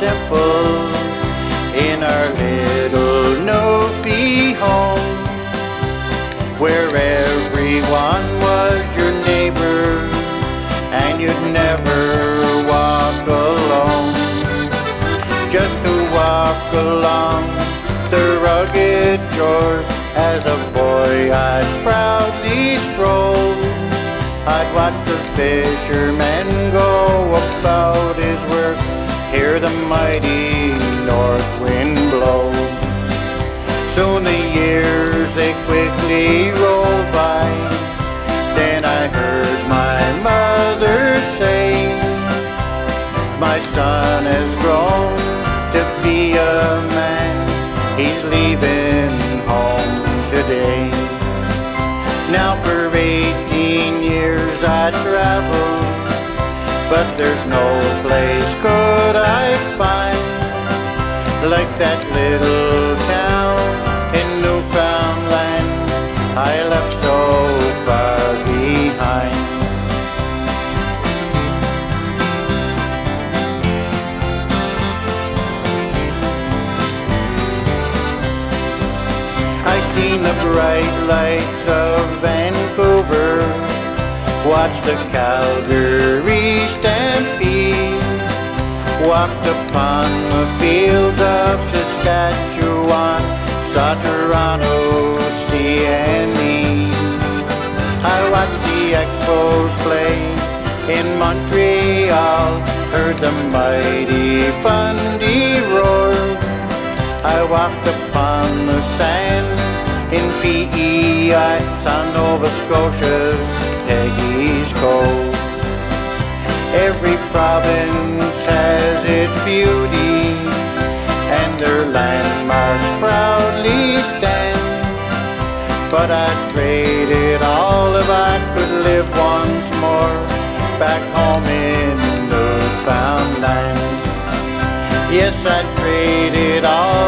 simple in our little Newfie home, where everyone was your neighbor and you'd never walk alone. Just to walk along the rugged shores, as a boy I'd proudly stroll. I'd watch the fisherman go about his work, hear the mighty north wind blow. Soon the years they quickly rolled by, then I heard my mother say, my son has grown to be a man, he's leaving home today. Now for 18 years I traveled, but there's no place could I find like that little town in Newfoundland I left so far behind. I seen the bright lights of Vancouver, watched the Calgary stampede, walked upon the fields of Saskatchewan, saw Toronto, CNE. I watched the Expos play in Montreal, heard the mighty Fundy roar. I walked upon the sand in PEI, saw Nova Scotia's Peggy's Cove. Every province has its beauty, and their landmarks proudly stand. But I'd trade it all if I could live once more back home in Newfoundland. Yes, I'd trade it all